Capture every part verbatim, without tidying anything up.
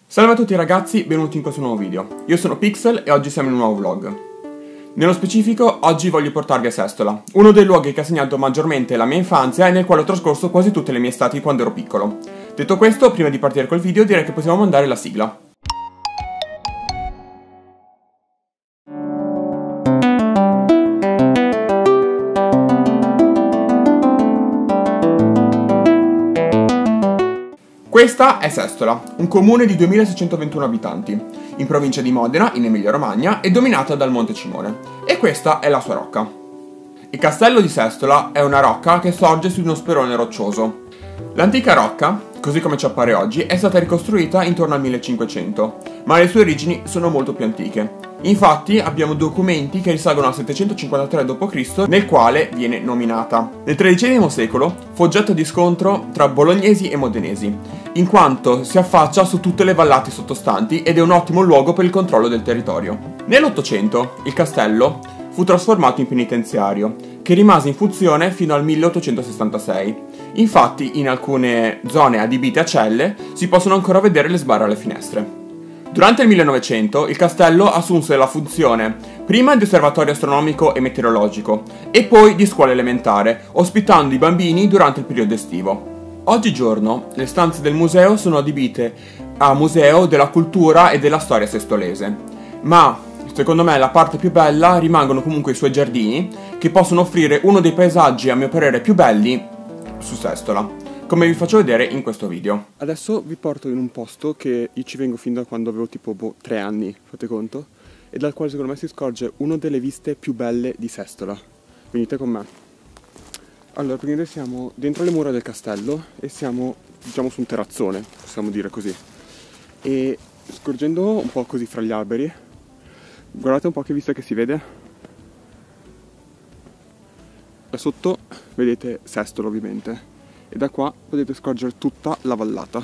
Salve a tutti ragazzi, benvenuti in questo nuovo video. Io sono Pixel e oggi siamo in un nuovo vlog. Nello specifico, oggi voglio portarvi a Sestola, uno dei luoghi che ha segnato maggiormente la mia infanzia e nel quale ho trascorso quasi tutte le mie estati quando ero piccolo. Detto questo, prima di partire col video direi che possiamo mandare la sigla. Questa è Sestola, un comune di duemilaseicentoventuno abitanti, in provincia di Modena, in Emilia-Romagna, e dominata dal Monte Cimone. E questa è la sua rocca. Il castello di Sestola è una rocca che sorge su uno sperone roccioso. L'antica rocca, così come ci appare oggi, è stata ricostruita intorno al millecinquecento, ma le sue origini sono molto più antiche. Infatti abbiamo documenti che risalgono al settecentocinquantatré dopo Cristo nel quale viene nominata. Nel tredicesimo secolo fu oggetto di scontro tra bolognesi e modenesi, in quanto si affaccia su tutte le vallate sottostanti ed è un ottimo luogo per il controllo del territorio. Nell'Ottocento il castello fu trasformato in penitenziario, che rimase in funzione fino al milleottocentosessantasei. Infatti in alcune zone adibite a celle si possono ancora vedere le sbarre alle finestre. Durante il millenovecento il castello assunse la funzione prima di osservatorio astronomico e meteorologico e poi di scuola elementare, ospitando i bambini durante il periodo estivo. Oggigiorno le stanze del museo sono adibite a museo della cultura e della storia sestolese, ma secondo me la parte più bella rimangono comunque i suoi giardini, che possono offrire uno dei paesaggi a mio parere più belli su Sestola, come vi faccio vedere in questo video. Adesso vi porto in un posto che io ci vengo fin da quando avevo tipo boh, tre anni, fate conto, e dal quale secondo me si scorge una delle viste più belle di Sestola. Venite con me. Allora, praticamente siamo dentro le mura del castello e siamo, diciamo, su un terrazzone, possiamo dire così. E scorgendo un po' così fra gli alberi, guardate un po' che vista che si vede. Da sotto vedete Sestola ovviamente. E da qua potete scorgere tutta la vallata,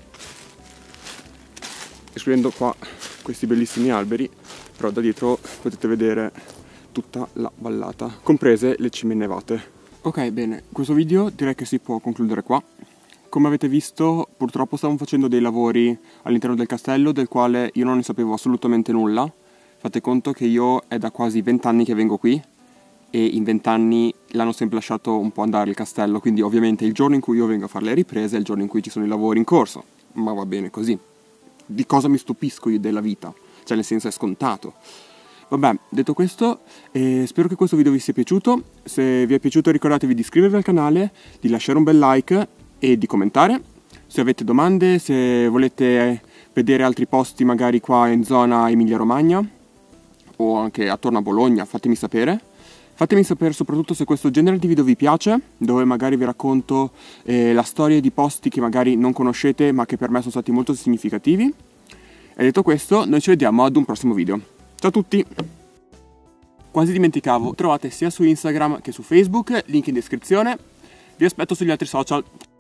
escludendo qua questi bellissimi alberi, però da dietro potete vedere tutta la vallata, comprese le cime innevate. Ok, bene, questo video direi che si può concludere qua. Come avete visto, purtroppo stavamo facendo dei lavori all'interno del castello del quale io non ne sapevo assolutamente nulla. Fate conto che io è da quasi vent'anni che vengo qui e in vent'anni l'hanno sempre lasciato un po' andare il castello, quindi ovviamente il giorno in cui io vengo a fare le riprese è il giorno in cui ci sono i lavori in corso, ma va bene così. Di cosa mi stupisco io della vita? Cioè, nel senso, è scontato. Vabbè, detto questo, eh, spero che questo video vi sia piaciuto. Se vi è piaciuto ricordatevi di iscrivervi al canale, di lasciare un bel like e di commentare. Se avete domande, se volete vedere altri posti magari qua in zona Emilia-Romagna o anche attorno a Bologna, fatemi sapere. Fatemi sapere soprattutto se questo genere di video vi piace, dove magari vi racconto eh, la storia di posti che magari non conoscete ma che per me sono stati molto significativi. E detto questo, noi ci vediamo ad un prossimo video. Ciao a tutti! Quasi dimenticavo, trovate sia su Instagram che su Facebook, link in descrizione. Vi aspetto sugli altri social.